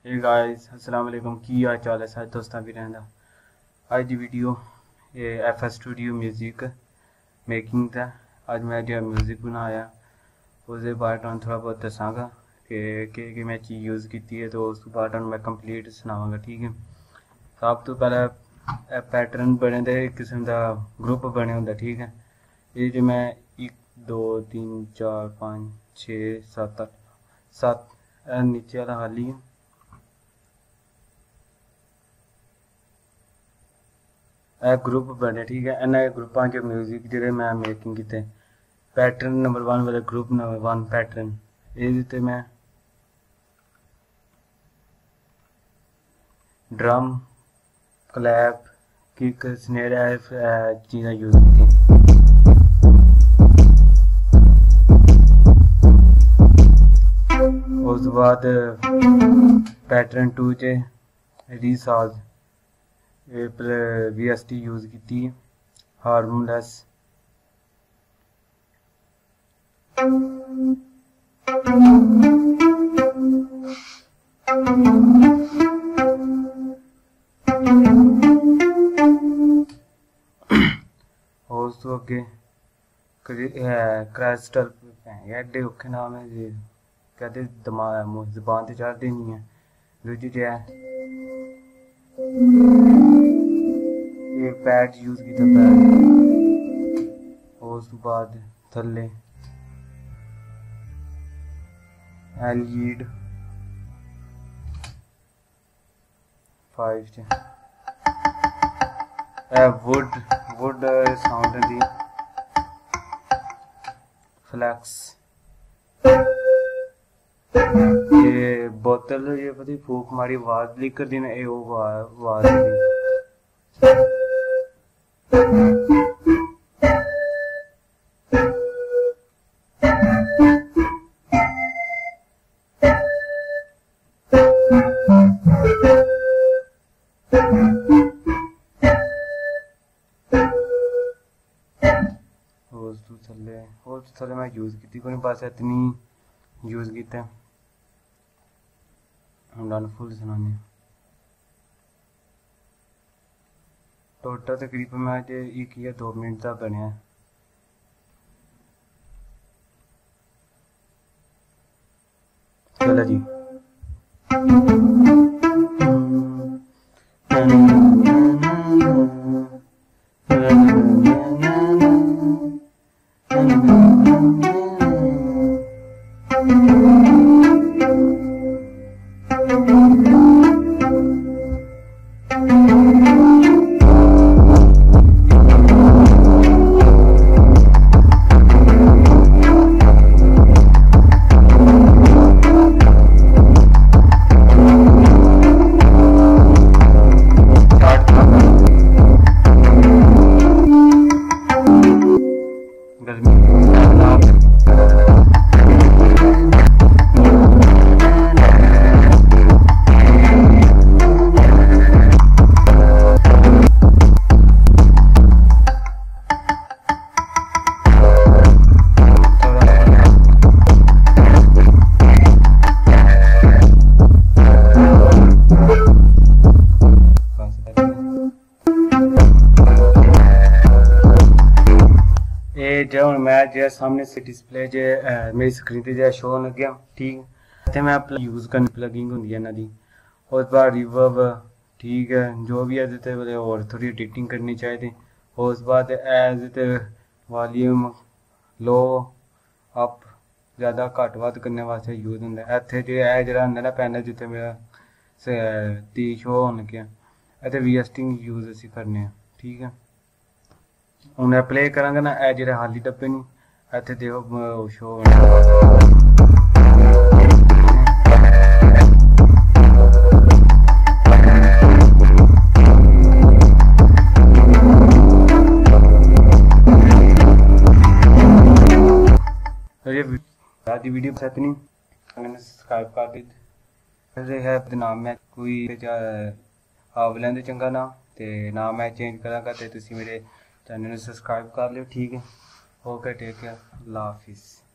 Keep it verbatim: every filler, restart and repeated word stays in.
Hey guys अस्सलाम वालेकुम की हाल चाल है सारे दोस्तां भी रहंदा अज दी वीडियो ये F S studio music making दा अज मैं जो म्यूजिक बनाया उसके बारे में थोड़ा बहुत दसांगा कि कि कि मैं चीज़ यूज़ की है तो उस बाद मैं कंप्लीट सनावांगा। ठीक है, सब तो पहले पैटर्न बने दे एक किस्म का ग्रुप बने होंदा। ठीक है, ये जो मैं एक दो तीन चार पाँच छः सत्त अठ सत्त नीचे वाला खाली है। ग्रुप बने, ठीक है, इन्हें ग्रुपों के म्यूजिक जो मैं मेकिंग किते पैटर्न नंबर वन वाले ग्रुप नंबर वन पैटर्न ये मैं ड्रम क्लैप किक स्नेर चीज़ें यूज की। उस बाद पैटर्न टू च रीसाज वी एस टी यूज की हारमोनलेस। उस तो अगे क्राइस्टल एडे औखे नाम है जी, कहते दिमाग जबान से चढ़ते नहीं है। दूजी जो है ये पैड यूज किया पैड। उस बाद थले lead five wood wood sound दी फ्लैक्स। ये बोतल ये पता फूक मारी आवाज लीक कर दी ना, ये वो आवाज दी। थले और थले मैं यूज की कोई बस इतनी यूज किया हम फुल सुनाने। टोटल तकरीबन मैं एक या दो मिनट का बनया। चलो जी जो मैं जो सामने से डिस्प्ले जो मेरी स्क्रीन पे जो शो लग गया। ठीक है, मैं यूज करनी प्लगिंग होंगी इन्हों की उस बाद रिवर्ब। ठीक है, जो भी है और थोड़ी एडिटिंग करनी चाहिए। उस बाद एज वॉल्यूम लो अप ज़्यादा घट वध करने वास्ते यूज होंगे। इतने जो है जरा होंगे ना पैनल जिते मेरा ती शो होने लगे इतने वी एस टी यूज असी करने। ठीक है, हूँ मैं प्ले करांगा ना ए जो हाली डब्बे नहीं इतने देखो शो ये वीडियो पसंद नहीं मैंने सब्सक्राइब कर दी है नाम मैं कोई आप लेंदे चंगा ना ते नाम मैं चेंज करांगा ते तुसी मेरे चैनल सब्सक्राइब कर लियो। ठीक है, ओके टेक केयर, अल्लाह हाफिज़।